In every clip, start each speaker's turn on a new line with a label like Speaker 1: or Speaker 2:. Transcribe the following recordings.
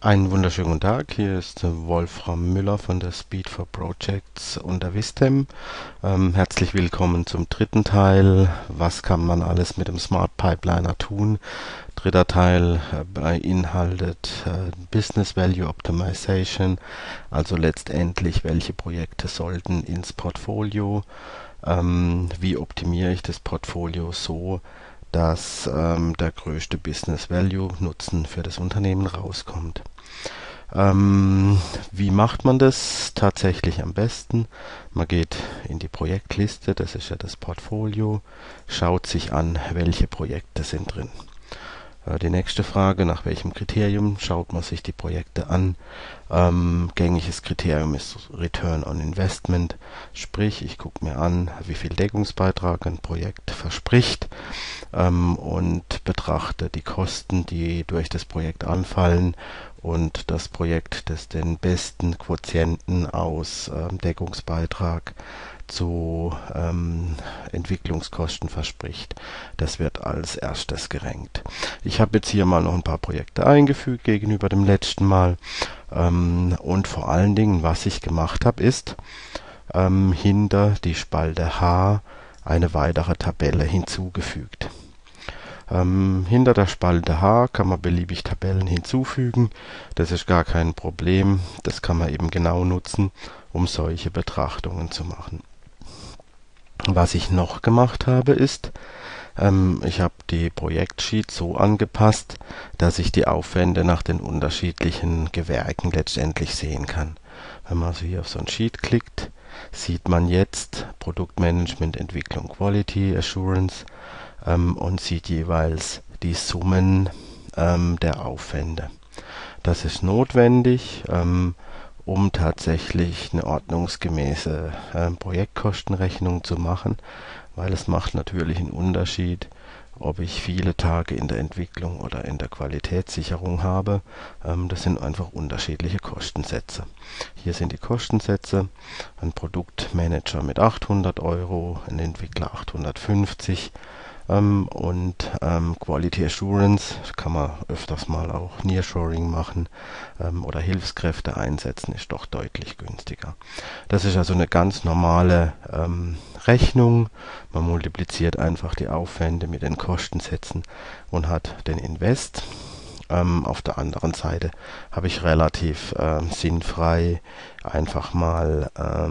Speaker 1: Einen wunderschönen guten Tag, hier ist Wolfram Müller von der Speed for Projects unter Vistem. Herzlich willkommen zum dritten Teil. Was kann man alles mit dem Smart Pipeliner tun? Dritter Teil beinhaltet Business Value Optimization, also letztendlich, welche Projekte sollten ins Portfolio, wie optimiere ich das Portfolio so, dass der größte Business Value Nutzen für das Unternehmen rauskommt. Wie macht man das tatsächlich am besten? Man geht in die Projektliste, das ist ja das Portfolio, schaut sich an, welche Projekte sind drin. Die nächste Frage, nach welchem Kriterium schaut man sich die Projekte an? Gängiges Kriterium ist Return on Investment, sprich ich gucke mir an, wie viel Deckungsbeitrag ein Projekt verspricht und betrachte die Kosten, die durch das Projekt anfallen und das Projekt, das den besten Quotienten aus Deckungsbeitrag zu Entwicklungskosten verspricht. Das wird als erstes gerankt. Ich habe jetzt hier mal noch ein paar Projekte eingefügt gegenüber dem letzten Mal. Und vor allen Dingen, was ich gemacht habe, ist hinter die Spalte H eine weitere Tabelle hinzugefügt. Hinter der Spalte H kann man beliebig Tabellen hinzufügen. Das ist gar kein Problem. Das kann man eben genau nutzen, um solche Betrachtungen zu machen. Was ich noch gemacht habe, ist, ich habe die Projektsheet so angepasst, dass ich die Aufwände nach den unterschiedlichen Gewerken letztendlich sehen kann. Wenn man also hier auf so ein Sheet klickt, sieht man jetzt Produktmanagement, Entwicklung, Quality Assurance und sieht jeweils die Summen der Aufwände. Das ist notwendig, um tatsächlich eine ordnungsgemäße Projektkostenrechnung zu machen, weil es macht natürlich einen Unterschied, ob ich viele Tage in der Entwicklung oder in der Qualitätssicherung habe. Das sind einfach unterschiedliche Kostensätze. Hier sind die Kostensätze: ein Produktmanager mit 800 Euro, ein Entwickler 850 und Quality Assurance kann man öfters mal auch Nearshoring machen oder Hilfskräfte einsetzen, ist doch deutlich günstiger. Das ist also eine ganz normale Rechnung. Man multipliziert einfach die Aufwände mit den Kostensätzen und hat den Invest. Auf der anderen Seite habe ich relativ sinnfrei einfach mal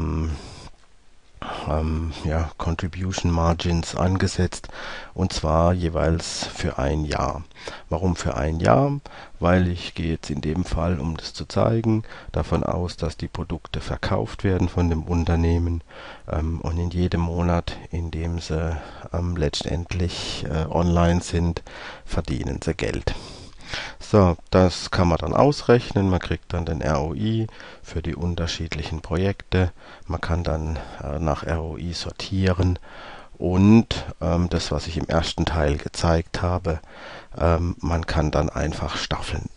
Speaker 1: Contribution Margins angesetzt, und zwar jeweils für ein Jahr. Warum für ein Jahr? Weil ich gehe jetzt in dem Fall, um das zu zeigen, davon aus, dass die Produkte verkauft werden von dem Unternehmen und in jedem Monat, in dem sie letztendlich online sind, verdienen sie Geld. So, das kann man dann ausrechnen. Man kriegt dann den ROI für die unterschiedlichen Projekte. Man kann dann nach ROI sortieren und das, was ich im ersten Teil gezeigt habe, man kann dann einfach staffeln.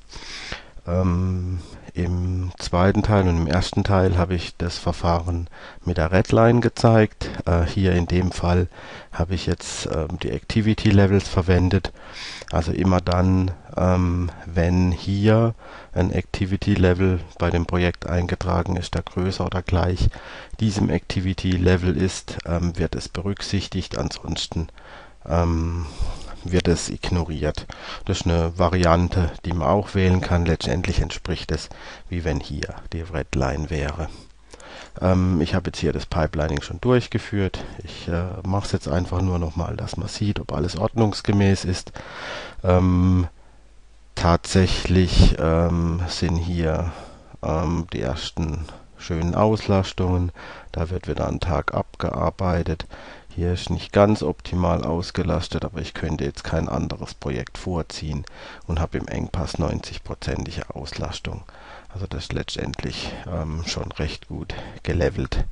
Speaker 1: Im zweiten Teil und im ersten Teil habe ich das Verfahren mit der Redline gezeigt. Hier in dem Fall habe ich jetzt die Activity Levels verwendet. Also immer dann, wenn hier ein Activity Level bei dem Projekt eingetragen ist, der größer oder gleich diesem Activity Level ist, wird es berücksichtigt. Ansonsten wird es ignoriert. Das ist eine Variante, die man auch wählen kann. Letztendlich entspricht es, wie wenn hier die Redline wäre. Ich habe jetzt hier das Pipelining schon durchgeführt. Ich mache es jetzt einfach nur nochmal, dass man sieht, ob alles ordnungsgemäß ist. Tatsächlich sind hier die ersten schönen Auslastungen. Da wird wieder ein Tag abgearbeitet. Hier ist nicht ganz optimal ausgelastet, aber ich könnte jetzt kein anderes Projekt vorziehen und habe im Engpass 90%ige Auslastung. Also das ist letztendlich schon recht gut gelevelt.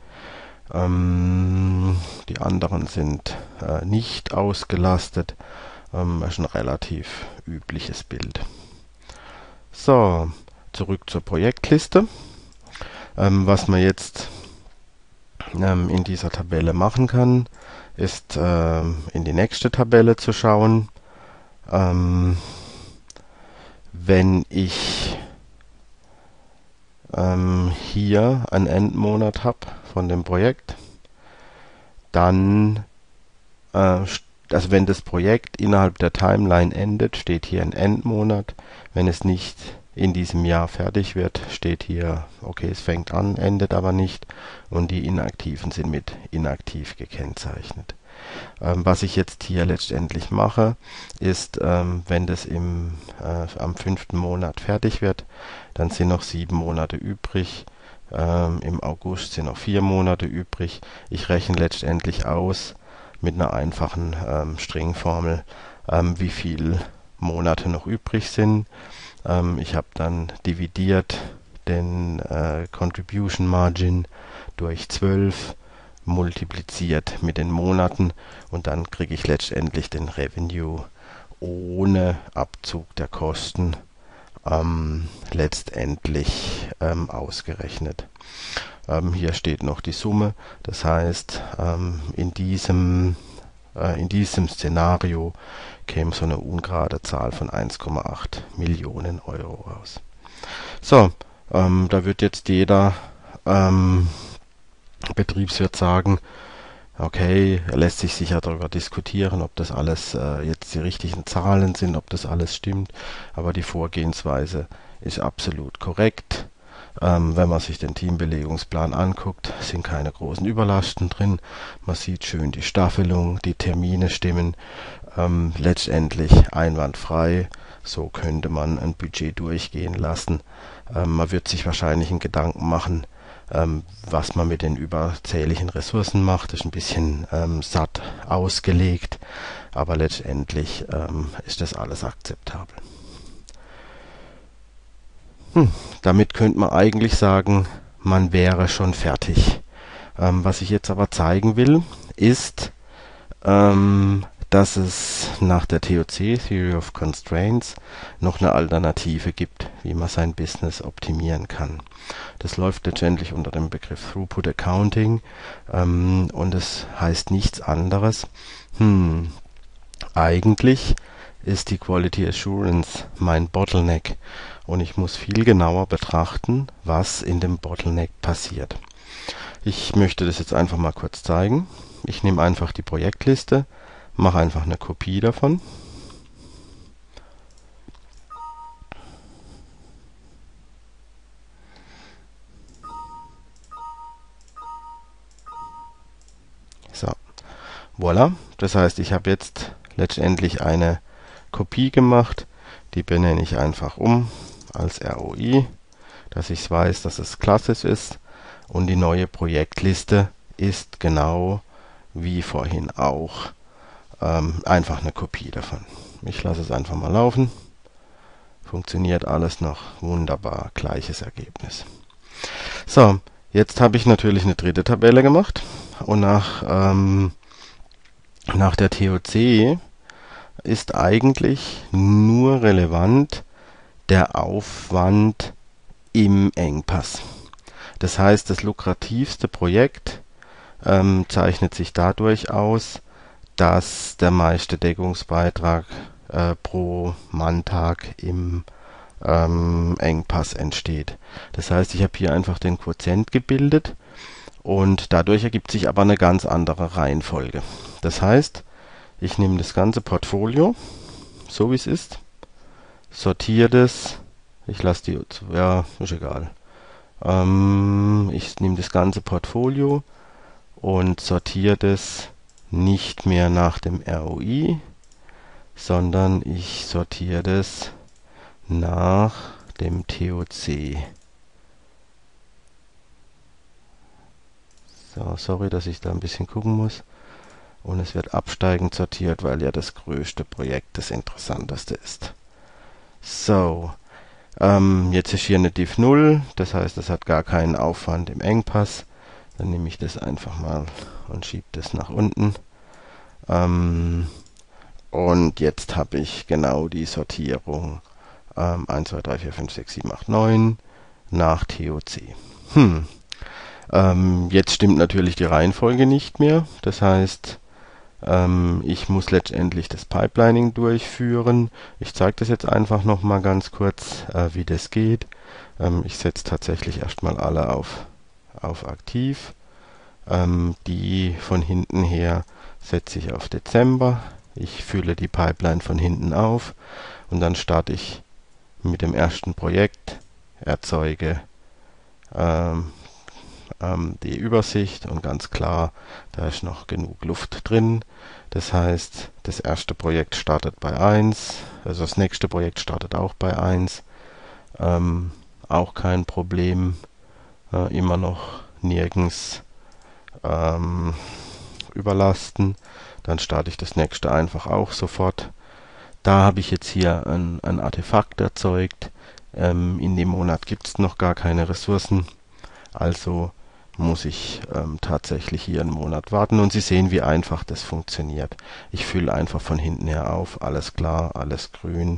Speaker 1: Die anderen sind nicht ausgelastet. Das ist ein relativ übliches Bild. So, zurück zur Projektliste. Was man jetzt in dieser Tabelle machen kann, ist in die nächste Tabelle zu schauen. Wenn ich hier einen Endmonat habe von dem Projekt, dann, also wenn das Projekt innerhalb der Timeline endet, steht hier ein Endmonat. Wenn es nicht in diesem Jahr fertig wird, steht hier, okay, es fängt an, endet aber nicht, und die Inaktiven sind mit inaktiv gekennzeichnet. Was ich jetzt hier letztendlich mache, ist, wenn das am 5. Monat fertig wird, dann sind noch 7 Monate übrig. Im August sind noch 4 Monate übrig. Ich rechne letztendlich aus mit einer einfachen Stringformel, wie viele Monate noch übrig sind. Ich habe dann dividiert den Contribution Margin durch 12, multipliziert mit den Monaten, und dann kriege ich letztendlich den Revenue ohne Abzug der Kosten letztendlich ausgerechnet. Hier steht noch die Summe, das heißt, in diesem Szenario käme so eine ungerade Zahl von 1,8 Millionen Euro raus. So, da wird jetzt jeder Betriebswirt sagen, okay, er lässt sich sicher darüber diskutieren, ob das alles jetzt die richtigen Zahlen sind, ob das alles stimmt, aber die Vorgehensweise ist absolut korrekt. Wenn man sich den Teambelegungsplan anguckt, sind keine großen Überlasten drin. Man sieht schön die Staffelung, die Termine stimmen, letztendlich einwandfrei. So könnte man ein Budget durchgehen lassen. Man wird sich wahrscheinlich einen Gedanken machen, was man mit den überzähligen Ressourcen macht. Das ist ein bisschen satt ausgelegt, aber letztendlich ist das alles akzeptabel. Damit könnte man eigentlich sagen, man wäre schon fertig. Was ich jetzt aber zeigen will, ist, dass es nach der TOC, Theory of Constraints, noch eine Alternative gibt, wie man sein Business optimieren kann. Das läuft letztendlich unter dem Begriff Throughput Accounting, und es heißt nichts anderes. Eigentlich ist die Quality Assurance mein Bottleneck, und ich muss viel genauer betrachten, was in dem Bottleneck passiert. Ich möchte das jetzt einfach mal kurz zeigen. Ich nehme einfach die Projektliste, mache einfach eine Kopie davon. So, voilà. Das heißt, ich habe jetzt letztendlich eine Kopie gemacht. Die benenne ich einfach um als ROI, dass ich weiß, dass es klassisch ist. Und die neue Projektliste ist genau wie vorhin auch einfach eine Kopie davon. Ich lasse es einfach mal laufen. Funktioniert alles noch wunderbar. Gleiches Ergebnis. So, jetzt habe ich natürlich eine dritte Tabelle gemacht. Und nach der TOC ist eigentlich nur relevant der Aufwand im Engpass. Das heißt, das lukrativste Projekt zeichnet sich dadurch aus, dass der meiste Deckungsbeitrag pro Manntag im Engpass entsteht. Das heißt, ich habe hier einfach den Quotient gebildet, und dadurch ergibt sich aber eine ganz andere Reihenfolge. Das heißt, ich nehme das ganze Portfolio, so wie es ist, sortiere das, ich lasse die, ja, ist egal. Ich nehme das ganze Portfolio und sortiere das nicht mehr nach dem ROI, sondern ich sortiere das nach dem TOC. So, sorry, dass ich da ein bisschen gucken muss. Und es wird absteigend sortiert, weil ja das größte Projekt das interessanteste ist. So, jetzt ist hier eine Div 0, das heißt, es hat gar keinen Aufwand im Engpass. Dann nehme ich das einfach mal und schiebe das nach unten. Und jetzt habe ich genau die Sortierung 1, 2, 3, 4, 5, 6, 7, 8, 9 nach TOC. Jetzt stimmt natürlich die Reihenfolge nicht mehr. Das heißt, Ich muss letztendlich das Pipelining durchführen. Ich zeige das jetzt einfach noch mal ganz kurz, wie das geht. Ich setze tatsächlich erstmal alle auf aktiv. Die von hinten her setze ich auf Dezember. Ich fülle die Pipeline von hinten auf und dann starte ich mit dem ersten Projekt, erzeuge die Übersicht und ganz klar, da ist noch genug Luft drin. Das heißt, das erste Projekt startet bei 1, also das nächste Projekt startet auch bei 1. Auch kein Problem, immer noch nirgends überlasten. Dann starte ich das nächste einfach auch sofort. Da habe ich jetzt hier ein Artefakt erzeugt. In dem Monat gibt es noch gar keine Ressourcen, also muss ich tatsächlich hier einen Monat warten und Sie sehen, wie einfach das funktioniert. Ich fülle einfach von hinten her auf, alles klar, alles grün.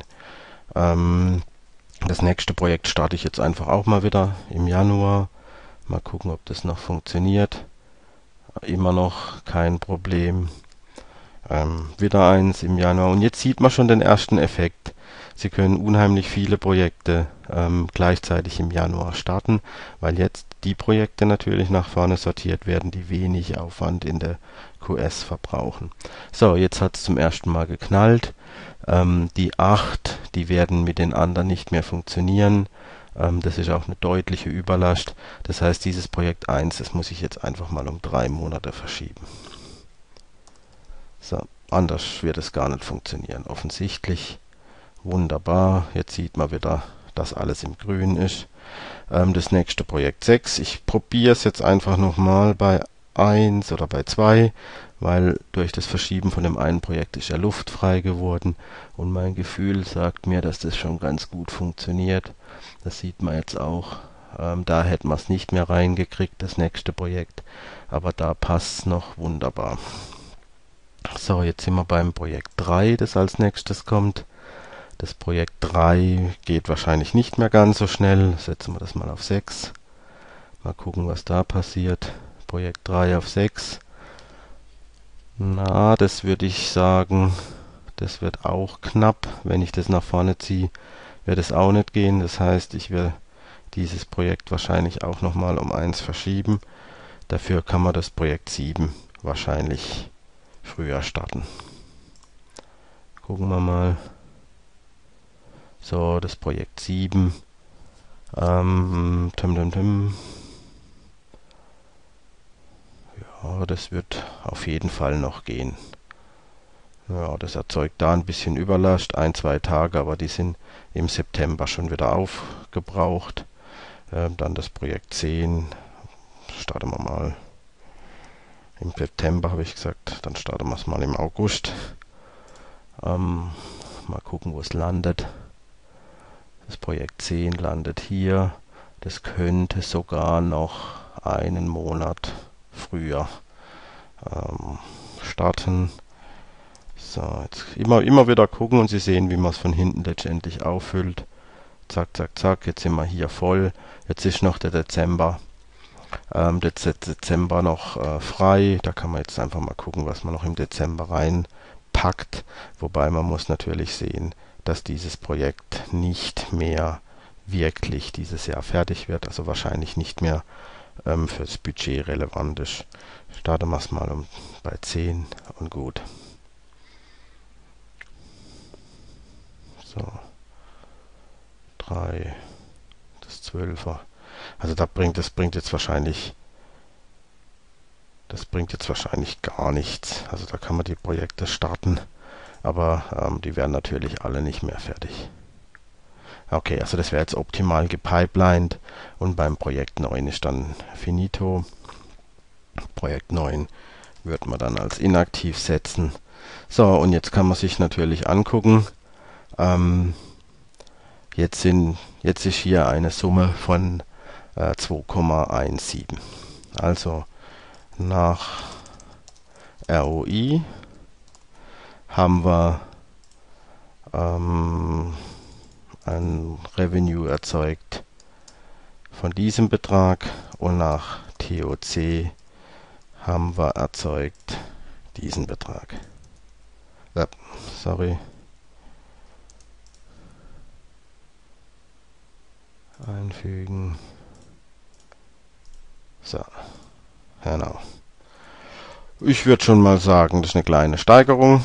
Speaker 1: Das nächste Projekt starte ich jetzt einfach auch mal wieder im Januar. Mal gucken, ob das noch funktioniert. Immer noch kein Problem. Wieder eins im Januar. Und jetzt sieht man schon den ersten Effekt. Sie können unheimlich viele Projekte gleichzeitig im Januar starten, weil jetzt die Projekte natürlich nach vorne sortiert werden, die wenig Aufwand in der QS verbrauchen. So, jetzt hat es zum ersten Mal geknallt. Die 8, die werden mit den anderen nicht mehr funktionieren. Das ist auch eine deutliche Überlast. Das heißt, dieses Projekt 1, das muss ich jetzt einfach mal um 3 Monate verschieben. So, anders wird es gar nicht funktionieren. Offensichtlich. Wunderbar. Jetzt sieht man wieder, dass alles im Grün ist. Das nächste Projekt 6. Ich probiere es jetzt einfach nochmal bei 1 oder bei 2, weil durch das Verschieben von dem einen Projekt ist ja Luft frei geworden und mein Gefühl sagt mir, dass das schon ganz gut funktioniert. Das sieht man jetzt auch. Da hätten wir es nicht mehr reingekriegt, das nächste Projekt, aber da passt es noch wunderbar. So, jetzt sind wir beim Projekt 3, das als nächstes kommt. Das Projekt 3 geht wahrscheinlich nicht mehr ganz so schnell. Setzen wir das mal auf 6. Mal gucken, was da passiert. Projekt 3 auf 6. Na, das würde ich sagen, das wird auch knapp. Wenn ich das nach vorne ziehe, wird es auch nicht gehen. Das heißt, ich werde dieses Projekt wahrscheinlich auch nochmal um 1 verschieben. Dafür kann man das Projekt 7 wahrscheinlich früher starten. Gucken wir mal. So, das Projekt 7. Ja, das wird auf jeden Fall noch gehen. Ja, das erzeugt da ein bisschen Überlast, 1, 2 Tage, aber die sind im September schon wieder aufgebraucht. Dann das Projekt 10. Starten wir mal im September, habe ich gesagt. Dann starten wir es mal im August. Mal gucken, wo es landet. Das Projekt 10 landet hier. Das könnte sogar noch einen Monat früher starten. So, jetzt immer wieder gucken und Sie sehen, wie man es von hinten letztendlich auffüllt. Zack, zack, zack. Jetzt sind wir hier voll. Jetzt ist noch der Dezember. Dezember noch frei. Da kann man jetzt einfach mal gucken, was man noch im Dezember reinpackt. Wobei man muss natürlich sehen, dass dieses Projekt nicht mehr wirklich dieses Jahr fertig wird, also wahrscheinlich nicht mehr fürs Budget relevant ist. Starten wir es mal bei 10 und gut. So, 3, das 12er. Also das bringt jetzt wahrscheinlich gar nichts. Also da kann man die Projekte starten, aber die werden natürlich alle nicht mehr fertig. Okay, also das wäre jetzt optimal gepipelined und beim Projekt 9 ist dann finito. Projekt 9 wird man dann als inaktiv setzen. So, und jetzt kann man sich natürlich angucken. Jetzt ist hier eine Summe von 2,17. Also nach ROI haben wir ein Revenue erzeugt von diesem Betrag und nach TOC haben wir erzeugt diesen Betrag. Ja, sorry. Einfügen. So, genau. Ich würde schon mal sagen, das ist eine kleine Steigerung.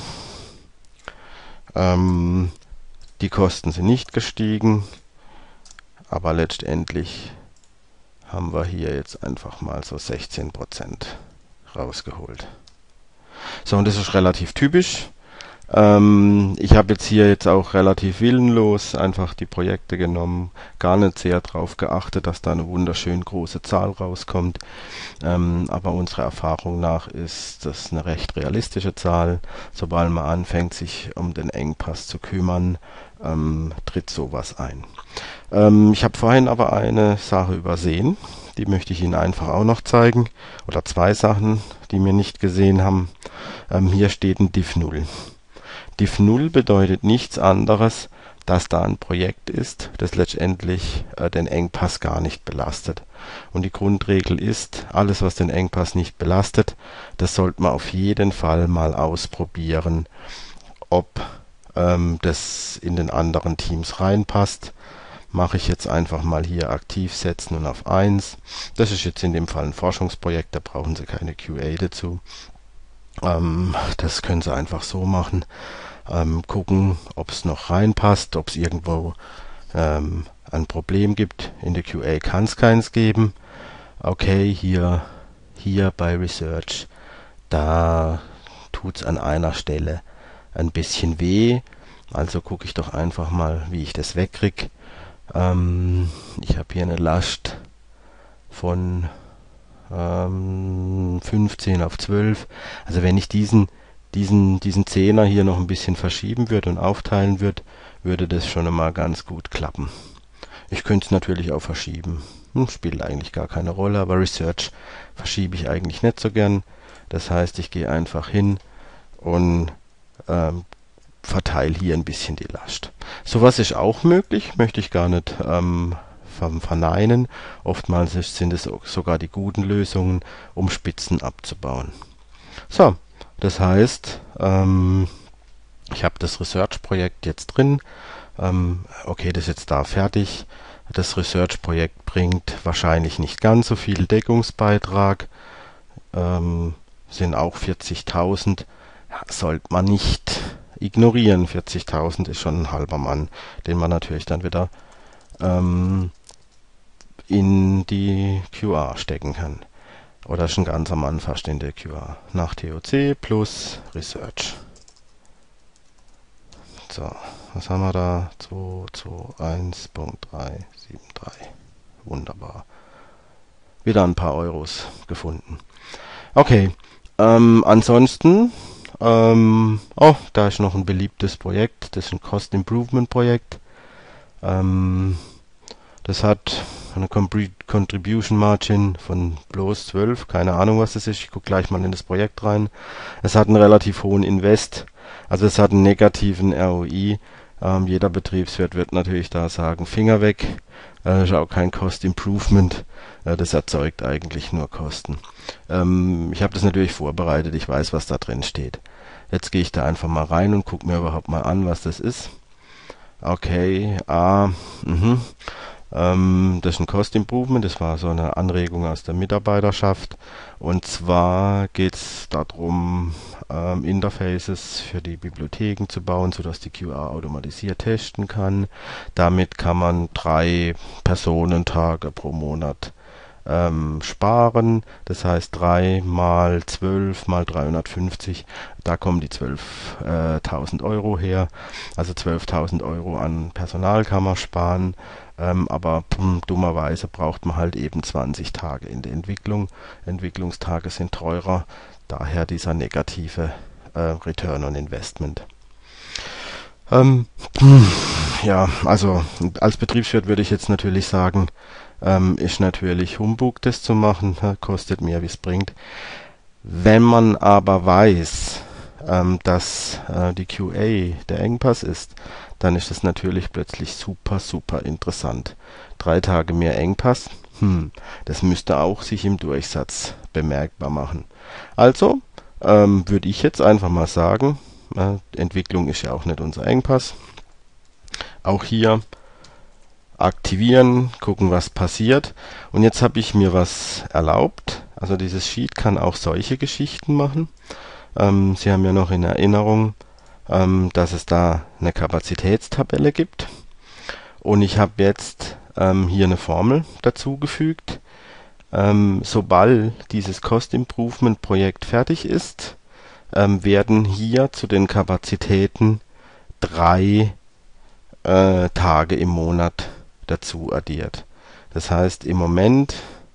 Speaker 1: Die Kosten sind nicht gestiegen, aber letztendlich haben wir hier jetzt einfach mal so 16% rausgeholt. So, und das ist relativ typisch. Ich habe jetzt auch relativ willenlos einfach die Projekte genommen, gar nicht sehr darauf geachtet, dass da eine wunderschön große Zahl rauskommt. Aber unserer Erfahrung nach ist das eine recht realistische Zahl. Sobald man anfängt, sich um den Engpass zu kümmern, tritt sowas ein. Ich habe vorhin aber eine Sache übersehen, die möchte ich Ihnen einfach auch noch zeigen. Oder zwei Sachen, die wir nicht gesehen haben. Hier steht ein Div 0. Div 0 bedeutet nichts anderes, dass da ein Projekt ist, das letztendlich den Engpass gar nicht belastet. Und die Grundregel ist, alles was den Engpass nicht belastet, das sollte man auf jeden Fall mal ausprobieren, ob das in den anderen Teams reinpasst. Mache ich jetzt einfach mal hier aktiv setzen und auf 1. Das ist jetzt in dem Fall ein Forschungsprojekt, da brauchen Sie keine QA dazu. Das können Sie einfach so machen. Gucken, ob es noch reinpasst, ob es irgendwo ein Problem gibt. In der QA kann es keins geben. Okay, hier bei Research, da tut es an einer Stelle ein bisschen weh. Also gucke ich doch einfach mal, wie ich das wegkriege. Ich habe hier eine Last von 15 auf 12. Also wenn ich diesen Zehner hier noch ein bisschen verschieben würde und aufteilen würde das schon einmal ganz gut klappen. Ich könnte es natürlich auch verschieben. Spielt eigentlich gar keine Rolle, aber Research verschiebe ich eigentlich nicht so gern. Das heißt, ich gehe einfach hin und verteile hier ein bisschen die Last. Sowas ist auch möglich, möchte ich gar nicht verneinen. Oftmals sind es sogar die guten Lösungen, um Spitzen abzubauen. So, das heißt, ich habe das Research-Projekt jetzt drin. Okay, das ist jetzt da fertig. Das Research-Projekt bringt wahrscheinlich nicht ganz so viel Deckungsbeitrag. Sind auch 40.000. Ja, sollte man nicht ignorieren. 40.000 ist schon ein halber Mann, den man natürlich dann wieder in die QA stecken kann. Oder schon ganz am Anfang fast in der QA. Nach TOC plus Research. So, was haben wir da? 221.373. Wunderbar. Wieder ein paar Euros gefunden. Okay, ansonsten, da ist noch ein beliebtes Projekt. Das ist ein Cost Improvement Projekt. Das hat eine Contribution Margin von bloß 12. Keine Ahnung, was das ist. Ich gucke gleich mal in das Projekt rein. Es hat einen relativ hohen Invest. Also es hat einen negativen ROI. Jeder Betriebswirt wird natürlich da sagen, Finger weg. Ist auch kein Cost Improvement. Das erzeugt eigentlich nur Kosten. Ich habe das natürlich vorbereitet. Ich weiß, was da drin steht. Jetzt gehe ich da einfach mal rein und gucke mir überhaupt mal an, was das ist. Okay, das ist ein Cost Improvement, das war so eine Anregung aus der Mitarbeiterschaft. Und zwar geht es darum, Interfaces für die Bibliotheken zu bauen, sodass die QA automatisiert testen kann. Damit kann man 3 Personentage pro Monat sparen. Das heißt 3 mal 12 mal 350, da kommen die 12.000 Euro her. Also 12.000 Euro an Personal kann man sparen. Aber dummerweise braucht man halt eben 20 Tage in der Entwicklung. Entwicklungstage sind teurer, daher dieser negative Return on Investment. Ja, also als Betriebswirt würde ich jetzt natürlich sagen, ist natürlich Humbug, das zu machen, kostet mehr, wie es bringt. Wenn man aber weiß, dass die QA der Engpass ist, dann ist es natürlich plötzlich super, super interessant. 3 Tage mehr Engpass, das müsste auch sich im Durchsatz bemerkbar machen. Also würde ich jetzt einfach mal sagen, Entwicklung ist ja auch nicht unser Engpass. Auch hier aktivieren, gucken, was passiert. Und jetzt habe ich mir was erlaubt. Also dieses Sheet kann auch solche Geschichten machen. Sie haben ja noch in Erinnerung, dass es da eine Kapazitätstabelle gibt. Und ich habe jetzt hier eine Formel dazugefügt. Sobald dieses Cost Improvement Projekt fertig ist, werden hier zu den Kapazitäten 3 Tage im Monat dazu addiert. Das heißt im Moment,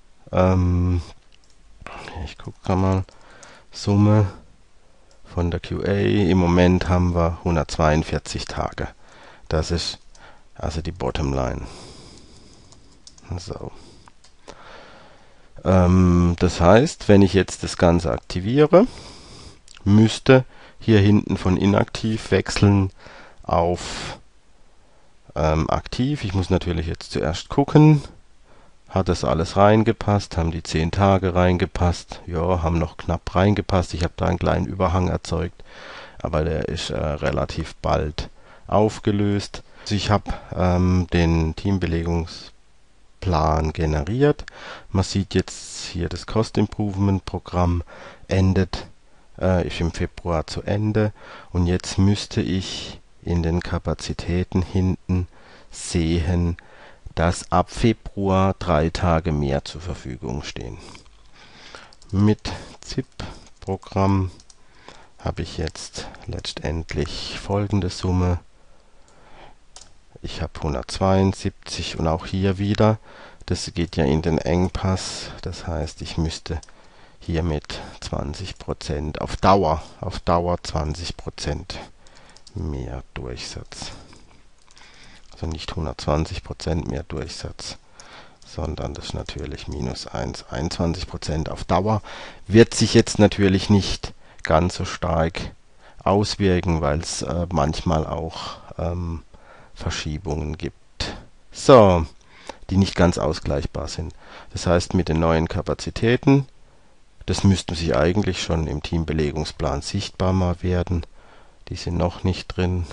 Speaker 1: ich gucke mal, Summe von der QA, im Moment haben wir 142 Tage. Das ist also die Bottomline. So. Das heißt, wenn ich jetzt das Ganze aktiviere, müsste hier hinten von inaktiv wechseln auf aktiv. Ich muss natürlich jetzt zuerst gucken, hat das alles reingepasst, haben die 10 Tage reingepasst, ja, haben noch knapp reingepasst. Ich habe da einen kleinen Überhang erzeugt, aber der ist relativ bald aufgelöst. Also ich habe den Teambelegungsplan generiert. Man sieht jetzt hier, das Cost Improvement Programm endet, ist im Februar zu Ende, und jetzt müsste ich in den Kapazitäten hinten sehen, dass ab Februar 3 Tage mehr zur Verfügung stehen. Mit ZIP-Programm habe ich jetzt letztendlich folgende Summe. Ich habe 172 und auch hier wieder, das geht ja in den Engpass, das heißt, ich müsste hier mit 20% auf Dauer 20% mehr Durchsatz. Also nicht 120% mehr Durchsatz, sondern das ist natürlich minus 1. 21% auf Dauer wird sich jetzt natürlich nicht ganz so stark auswirken, weil es manchmal auch Verschiebungen gibt, so, die nicht ganz ausgleichbar sind. Das heißt, mit den neuen Kapazitäten, das müssten sie eigentlich schon im Teambelegungsplan sichtbar mal werden. Die sind noch nicht drin.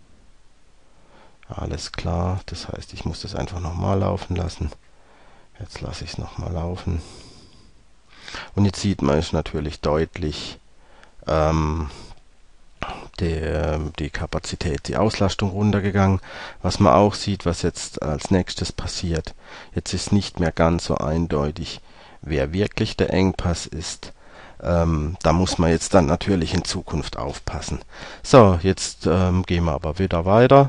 Speaker 1: Alles klar, das heißt, ich muss das einfach nochmal laufen lassen. Jetzt lasse ich es nochmal laufen. Und jetzt sieht man es natürlich deutlich, die Kapazität, die Auslastung runtergegangen. Was man auch sieht, was jetzt als nächstes passiert. Jetzt ist nicht mehr ganz so eindeutig, wer wirklich der Engpass ist. Da muss man jetzt dann natürlich in Zukunft aufpassen. So, jetzt gehen wir aber wieder weiter.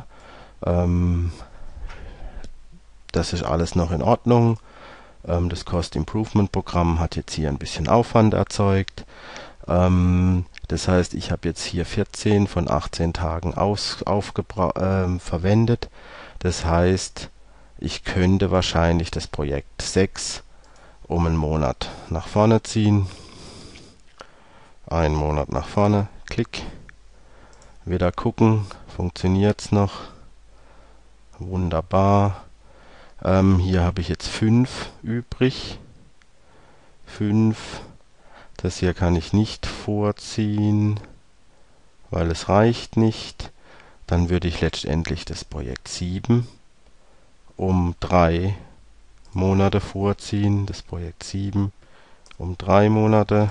Speaker 1: Das ist alles noch in Ordnung. Das Cost Improvement Programm hat jetzt hier ein bisschen Aufwand erzeugt. Das heißt, ich habe jetzt hier 14 von 18 Tagen verwendet. Das heißt, ich könnte wahrscheinlich das Projekt 6 um einen Monat nach vorne ziehen. Einen Monat nach vorne, klick. Wieder gucken, funktioniert es noch. Wunderbar. Hier habe ich jetzt 5 übrig. 5. Das hier kann ich nicht vorziehen, weil es reicht nicht. Dann würde ich letztendlich das Projekt 7 um 3 Monate vorziehen. Das Projekt 7 um 3 Monate.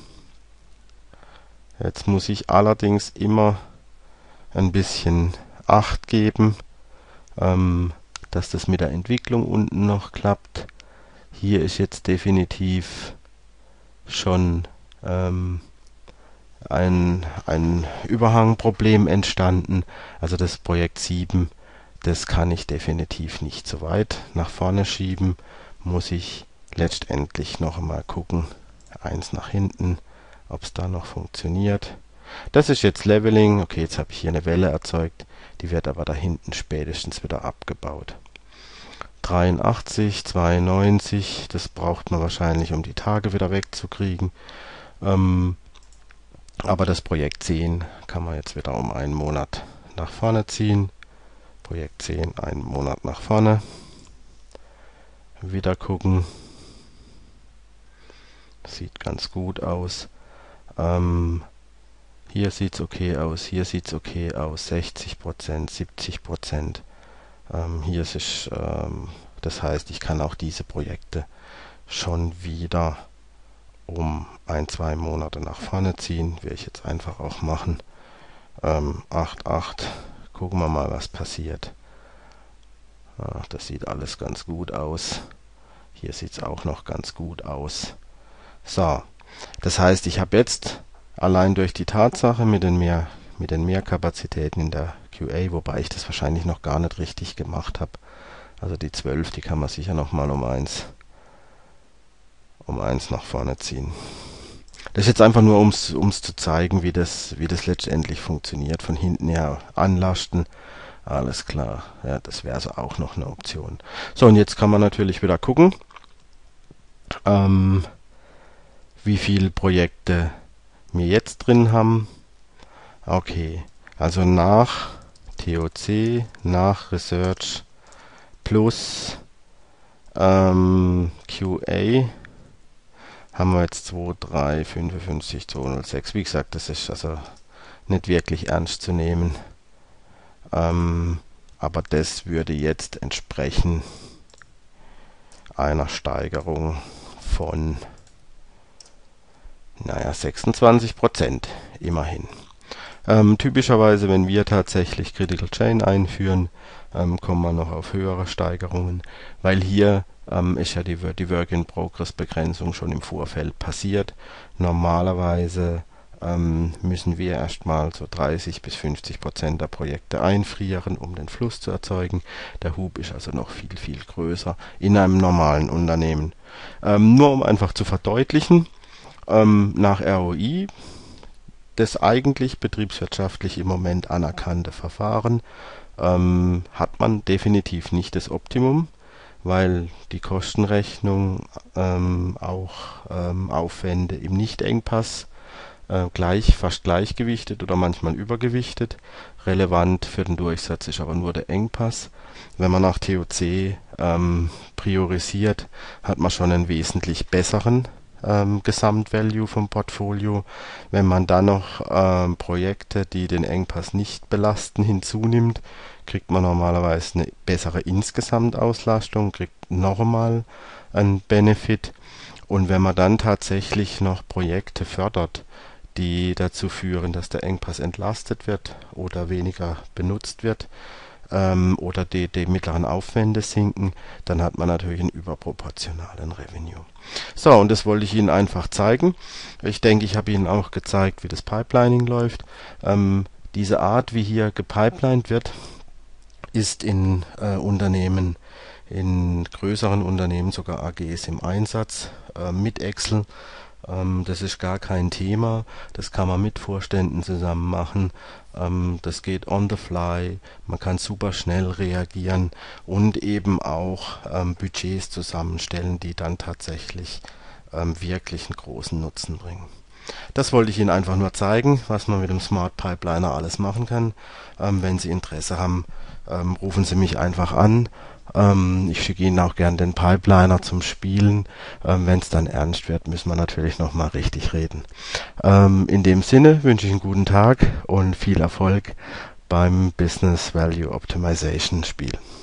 Speaker 1: Jetzt muss ich allerdings immer ein bisschen Acht geben, dass das mit der Entwicklung unten noch klappt. Hier ist jetzt definitiv schon ein Überhangproblem entstanden. Also das Projekt 7, das kann ich definitiv nicht so weit nach vorne schieben. Muss ich letztendlich noch einmal gucken, eins nach hinten, ob es da noch funktioniert. Das ist jetzt Leveling. Okay, jetzt habe ich hier eine Welle erzeugt. Die wird aber da hinten spätestens wieder abgebaut. 83, 92, das braucht man wahrscheinlich, um die Tage wieder wegzukriegen. Aber das Projekt 10 kann man jetzt wieder um einen Monat nach vorne ziehen. Projekt 10, einen Monat nach vorne. Wieder gucken. Sieht ganz gut aus. Hier sieht's okay aus, hier sieht's okay aus, 60%, 70%. Hier ist es, das heißt, ich kann auch diese Projekte schon wieder um 1, 2 Monate nach vorne ziehen. Werde ich jetzt einfach auch machen. 8,8. Gucken wir mal, was passiert. Das sieht alles ganz gut aus. Hier sieht es auch noch ganz gut aus. So, das heißt, ich habe jetzt allein durch die Tatsache mit den Mehrkapazitäten in der QA, wobei ich das wahrscheinlich noch gar nicht richtig gemacht habe. Also die 12, die kann man sicher noch mal um 1 nach vorne ziehen. Das ist jetzt einfach nur, ums zu zeigen, wie das letztendlich funktioniert. Von hinten her anlasten. Alles klar. Ja, das wäre also auch noch eine Option. So, und jetzt kann man natürlich wieder gucken, wie viele Projekte wir jetzt drin haben. Okay, also nach TOC, nach Research plus QA haben wir jetzt 2, 3, 55, 206. Wie gesagt, das ist also nicht wirklich ernst zu nehmen. Aber das würde jetzt entsprechen einer Steigerung von 26% immerhin. Typischerweise, wenn wir tatsächlich Critical Chain einführen, kommen wir noch auf höhere Steigerungen, weil hier ist ja die Work-in-Progress-Begrenzung schon im Vorfeld passiert. Normalerweise müssen wir erstmal so 30-50% der Projekte einfrieren, um den Fluss zu erzeugen. Der Hub ist also noch viel, viel größer in einem normalen Unternehmen. Nur um einfach zu verdeutlichen, nach ROI, das eigentlich betriebswirtschaftlich im Moment anerkannte Verfahren, hat man definitiv nicht das Optimum, weil die Kostenrechnung auch Aufwände im Nicht-Engpass fast gleichgewichtet oder manchmal übergewichtet. Relevant für den Durchsatz ist aber nur der Engpass. Wenn man nach TOC priorisiert, hat man schon einen wesentlich besseren Gesamtvalue vom Portfolio. Wenn man dann noch Projekte, die den Engpass nicht belasten, hinzunimmt, kriegt man normalerweise eine bessere Insgesamtauslastung, kriegt nochmal einen Benefit. Und wenn man dann tatsächlich noch Projekte fördert, die dazu führen, dass der Engpass entlastet wird oder weniger benutzt wird, oder die mittleren Aufwände sinken, dann hat man natürlich einen überproportionalen Revenue. So, und das wollte ich Ihnen einfach zeigen. Ich denke, ich habe Ihnen auch gezeigt, wie das Pipelining läuft. Diese Art, wie hier gepipelined wird, ist in Unternehmen, in größeren Unternehmen, sogar AGs im Einsatz, mit Excel. Das ist gar kein Thema. Das kann man mit Vorständen zusammen machen. Das geht on the fly. Man kann super schnell reagieren und eben auch Budgets zusammenstellen, die dann tatsächlich wirklich einen großen Nutzen bringen. Das wollte ich Ihnen einfach nur zeigen, was man mit dem Smart Pipeliner alles machen kann. Wenn Sie Interesse haben, rufen Sie mich einfach an. Ich schicke Ihnen auch gern den Pipeliner zum Spielen. Wenn es dann ernst wird, müssen wir natürlich nochmal richtig reden. In dem Sinne wünsche ich einen guten Tag und viel Erfolg beim Business Value Optimization Spiel.